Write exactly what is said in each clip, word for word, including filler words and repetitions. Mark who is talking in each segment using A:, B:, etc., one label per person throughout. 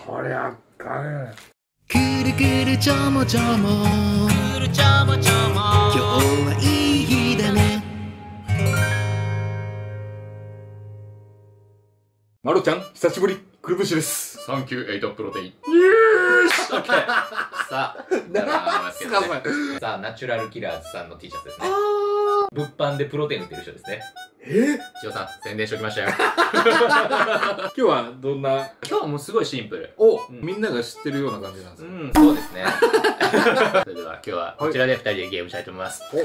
A: これあかん。
B: くるくるちょもちょもくるちょもちょも今日はいい日だね。
A: まろちゃん久しぶり、くるぶしです。
C: サンキューエイトプロテイン。
A: イエーイ。
C: オッケー。さあ、
A: なんすかそれ。
C: さあ、ナチュラルキラーズさんの T シャツですね。物販でプロテイン売ってる人ですね。
A: え
C: 千代さん、宣伝しておきましたよ。
A: 今日はどんな。
C: 今日はもうすごいシンプル。
A: お、
C: うん、
A: みんなが知ってるような感じなんですか。
C: うん、そうですね。それでは今日はこちらでふたりでゲームしたいと思います。
A: お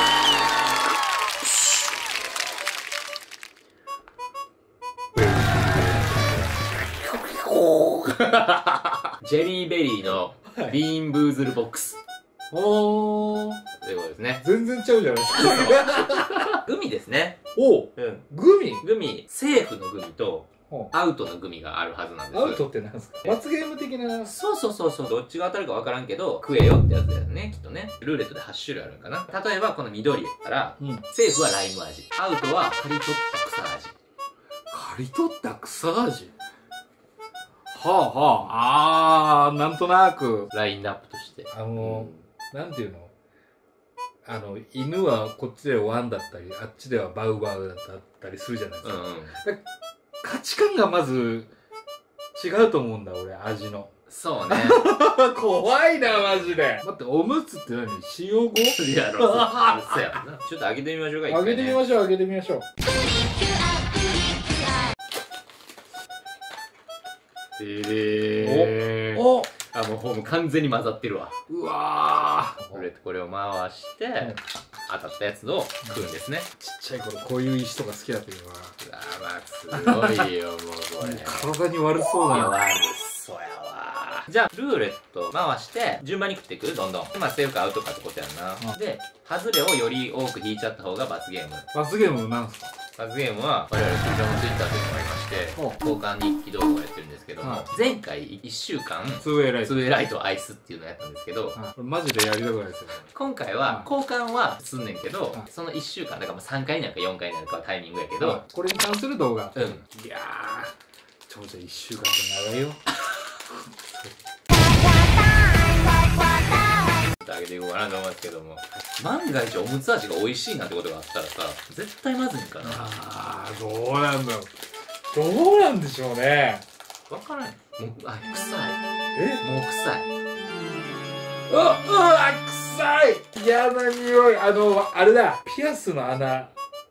C: ジェリーベリーのビーンブーズルボックス。
A: おー。
C: ということですね。
A: 全然ちゃうじゃないですか。
C: グミですね。
A: おう。
C: うん。
A: グミ
C: グミ、セーフのグミと、アウトのグミがあるはずなんです。
A: アウトってなんですか。罰ゲーム的な。
C: そうそうそうそう。どっちが当たるか分からんけど、食えよってやつだよね、きっとね。ルーレットではち種類あるんかな。例えばこの緑やったら、うん、セーフはライム味。アウトは刈り取った草味。
A: 刈り取った草味。はあはあ、あー、なんとなく。
C: ラインナップとして。
A: あの、うん、なんていうの、あの、犬はこっちでワンだったり、あっちではバウバウだったりするじゃないですか。うんうん、価値観がまず違うと思うんだ、俺、味の。
C: そうね。
A: 怖いな、マジで。待って、おむつって何？塩ご？
C: いやろ、そうやな。ちょっと開けてみましょうか、一回ね。
A: 開けてみましょう、開けてみましょう。
C: えー、おおあ、もうホーム完全に混ざってるわ。
A: うわー。
C: これとこれを回して、うん、当たったやつを食うんですね。
A: ちっちゃい頃こういう石とか好きだったけどな。
C: うわ、まあ、すごいよ、もうこれ。
A: 体に悪そうだな。
C: 悪そうやわ。じゃあ、ルーレット回して、順番に食っていくどんどん。まあ、セーフかアウトかってことやんな。うん、で、ハズレをより多く引いちゃった方が罰ゲーム。
A: 罰ゲームなんすか？
C: 罰ゲームは、我々、通常のツイッターというのがありまして、交換日記動画をやってるんですけども、前回いっしゅうかん、
A: ツーウェイライト。
C: ツーウェイライトアイスっていうのをやったんですけど、
A: マジでやりたくないですよね。
C: 今回は、交換はすんねんけど、そのいっしゅうかん、だからさんかいになるかよんかいになるかはタイミングやけど、
A: これに関する動画。
C: うん。い
A: やー、ちょうどいっしゅうかんって長いよ。
C: あげていこうかなと思いますけども、万が一おむつ味が美味しいなんてことがあったらさ、絶対まずいんかな。
A: あー、どうなんだろう。どうなんでしょうね。
C: わからない。もう、あ、臭い。
A: え？
C: もう臭い。
A: うわ、うわ、臭い。嫌な匂い。あの、あれだ。ピアスの穴。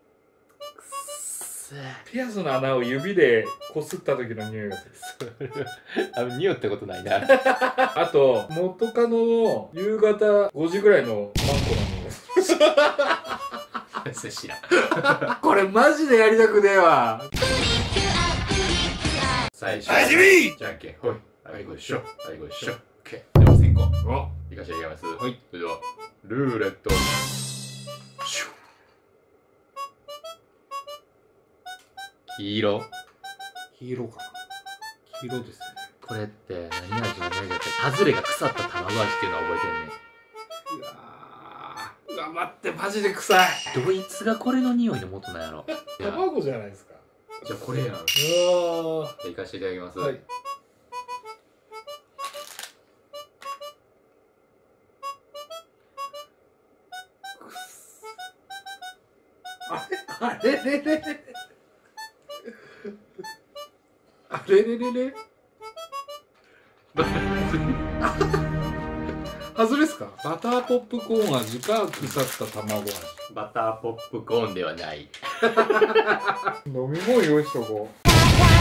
A: ピアスの穴を指でこすった時の匂いがする。
C: あの、匂ったことないな。
A: あと、元カノの夕方ごじぐらいのマンコの匂いがする。
C: それ知らん。
A: これマジでやりたくねえわ。
C: 最初。
A: 始め！
C: じゃんけん、ほい。はい、ご一緒。はい、ご一緒。オッケー。では先行。お、いかしていきます。はい。それでは、ルーレット。シュッ。黄色。
A: 黄色かな。黄色ですね。
C: これって何味の匂いだって、ハズレが腐った卵味っていうのは覚えてんねん。
A: うわー。うわ、待って、マジで臭い。
C: どいつがこれの匂いの元なんやろ。
A: 卵じゃないですか。
C: じゃあこれやん。うわー。いかしていただきます。はい。
A: あれれれれれあれれれれ外れっすか？バターポップコーン味か腐った卵味。
C: バターポップコーンではない。
A: 飲み物用意しとこう。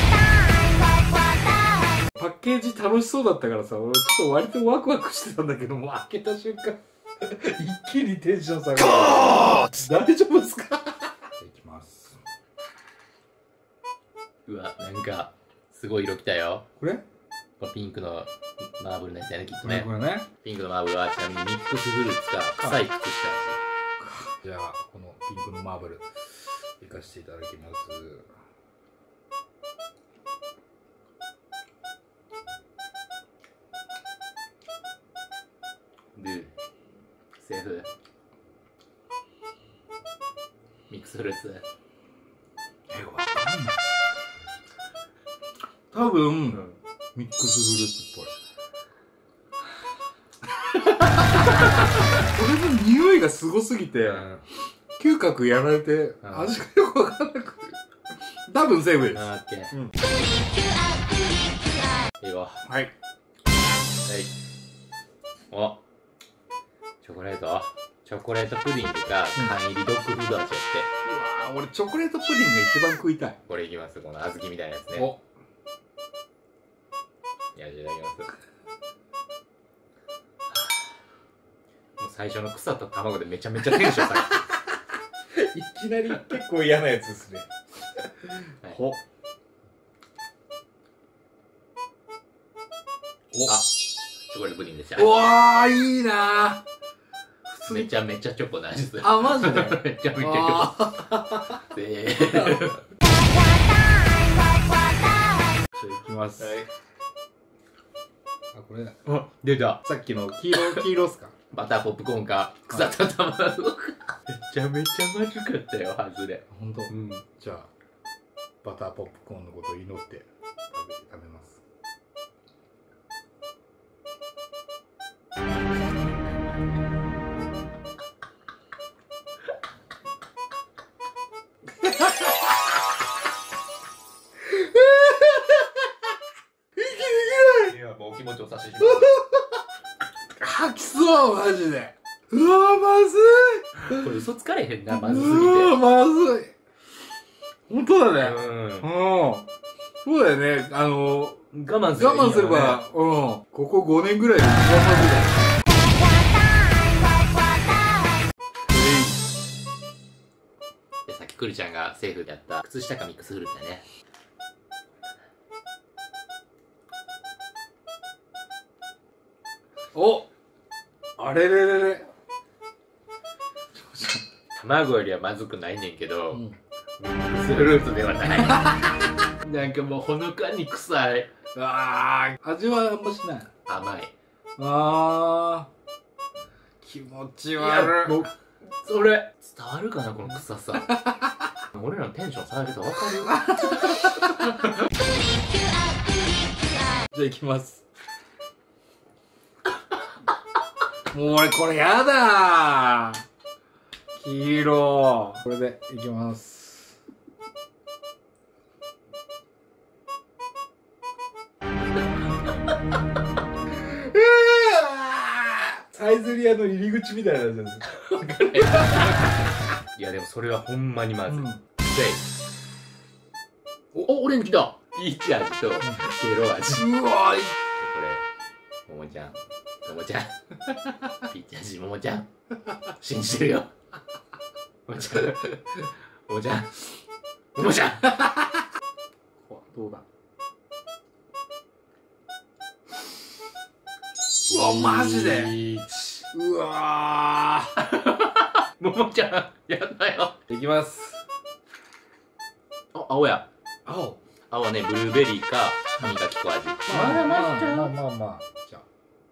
A: パッケージ楽しそうだったからさ、俺ちょっと割とワクワクしてたんだけども、開けた瞬間一気にテンション下がる。大丈夫ですか？いきます。
C: うわ、なんかすごい色きたよ。
A: これ？
C: このピンクのマーブルのやつやね、きっとね。
A: これね。
C: ピンクのマーブルはちなみにミックスフルーツか臭い靴下。
A: じゃあこのピンクのマーブルいかしていただきます。
C: で、セーフ。ミックスフルーツ。
A: え、わかんない。多分、うん、 ミックスフルーツっぽい。これの匂いがすごすぎて、嗅覚やられて味がよくわかんなくて、多分セーフです。
C: オッケー。
A: うん。
C: いいよ。
A: はい。
C: はい。お、チョコレートチョコレートプディングか缶入りドッグフード味やって。
A: うわー、俺チョコレートプディングが一番食いたい。
C: これいきます、この小豆みたいなやつね。
A: お、
C: いや、いただきます。もう最初の草と卵でめちゃめちゃテンション下がって
A: いきなり結構嫌なやつですね。
C: はい、
A: ほ。
C: あ、チョコレートプディングでした。
A: うわー、いいなー。
C: めちゃめちゃチョコの味する。
A: あ、マジで
C: めちゃめちゃチョコ。せーの。
A: じゃあいきます。
C: はい。
A: あ、これだ。
C: あ、出た。
A: さっきの黄色、黄色っすか？
C: バターポップコーンか、腐った卵か。めちゃめちゃまずかったよ、外れ。
A: ほんと。
C: うん。
A: じゃあ、バターポップコーンのことを祈って食べ、食べます。
C: いや、もうお気持ちお察しします。
A: 吐きそう、マジで。うわー、まずい。
C: これ嘘つかれへんな、まずすぎて。
A: うわー、まずい。ほんとだね。
C: うん。
A: うん。そうだよね。あの、
C: 我慢すればいいよね。
A: 我慢すれば、うん。ここごねんぐらいで一番まずいだよ。
C: で、さっきくるちゃんがセーフでやった靴下かミックスフルーツだね。
A: お、あれれれれ。
C: 卵よりはまずくないねんけど、
A: うん、
C: ミックスフルーツではない。なんかもうほのかに臭い。
A: あー、味はあんましない。
C: 甘い。
A: あー、気持ち悪い。
C: もうそれ伝わるかな、この臭さ。俺らのテンション下げてわかる？
A: じゃあいきます。もう俺これやだー。黄色。これでいきます。サイゼリヤの入り口みたいなやつです。
C: いやでもそれはほんまにまずい。
A: うん、
C: でお、オレンジだ。ピーチ味とケロ味。
A: うわー、
C: これ、ももちゃん、ももちゃん、ピーチ味、ももちゃん、信じてるよ。ももちゃん、ももちゃん、ももちゃん。
A: どうだ。うわ、マジで。うわ
C: ー。ももちゃん、やだよ。
A: ー。いきます。
C: あ、青や。
A: 青。
C: 青ね、ブルーベリーか、歯磨き粉味。
A: まだまだまあまあまあまあ。じゃあ。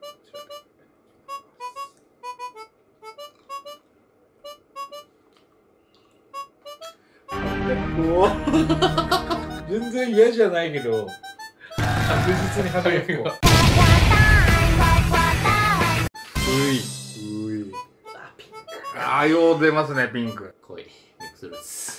A: お全然嫌じゃないけど、確実に歯磨き粉。うい。うい。
C: あ、ピンク。
A: ああ、よう出ますね、ピンク。
C: 濃い。ミックスフルーツ。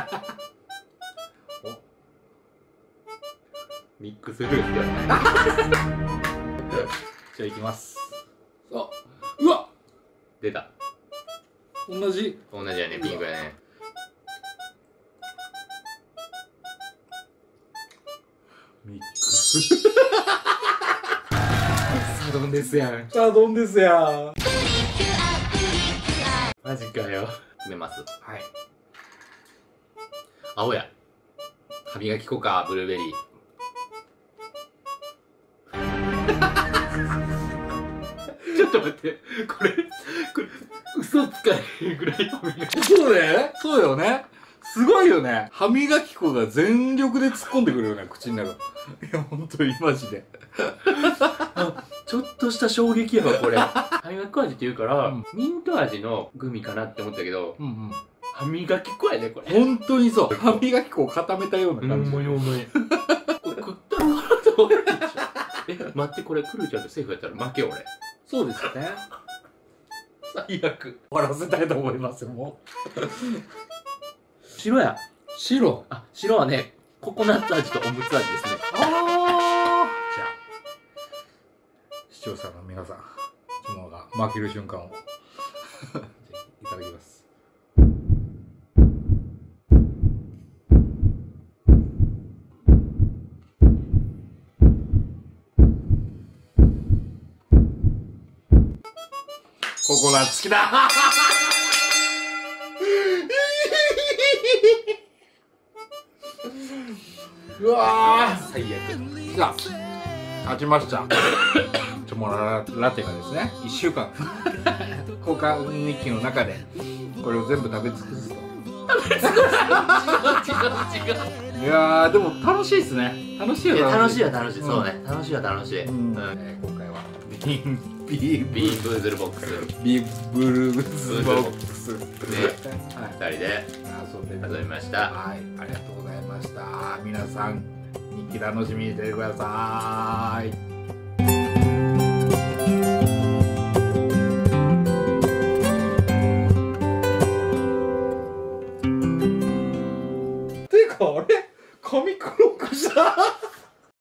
C: ミックスフルーツではない。
A: じゃあいきます。あ、うわ
C: 出た。
A: 同じ。
C: 同じやね、ピンクやね。
A: ミックス。
C: サドンですやん。
A: サドンですや。
C: マジかよ。決めます。
A: はい。
C: 青や。歯磨き粉か、ブルーベリー。ちょっと待って、これ、これ、嘘つかへんぐらい歯磨き粉。
A: そうだよね。そうよね。すごいよね。歯磨き粉が全力で突っ込んでくるよね、口の中。いや、ほんとにマジで。
C: ちょっとした衝撃やわ、これ。歯磨き粉味って言うから、
A: うん
C: ミント味のグミかなって思ったけど、
A: うんうん。
C: 歯磨き粉やね、これ。
A: ほんとにそう。歯磨き粉を固めたような感じ。
C: ほんまにほんまに。これ食ったら腹立るでしょ。 待って、これクルちゃんとセーフやったら負けよ俺。
A: そうですね。
C: 最悪。
A: 終わらせたいと思いますよ、もう。
C: 白や。
A: 白。
C: あ、白はね、ココナッツ味とおむつ味ですね。
A: ああ。じゃあ、視聴者の皆さん、そのが負ける瞬間をいただきます。ココナッツ好きだ。うわー、
C: 最悪。
A: じゃあ勝ちました。チョモララテがですね、いっしゅうかん交換日記の中でこれを全部食べ尽くすと。
C: 違う違う違う。
A: いやー、でも楽しいですね。楽しいよ。
C: 楽しいは楽しい。そうね、楽しいは楽しい。
A: うん、えー今回はビーンビー
C: ビーンブーズルボックス
A: ビーブルーズボックス
C: で
A: はい
C: ふたりで
A: 遊んで
C: 遊びました。
A: はい、ありがとうございました。皆さん日記楽しみにしてください。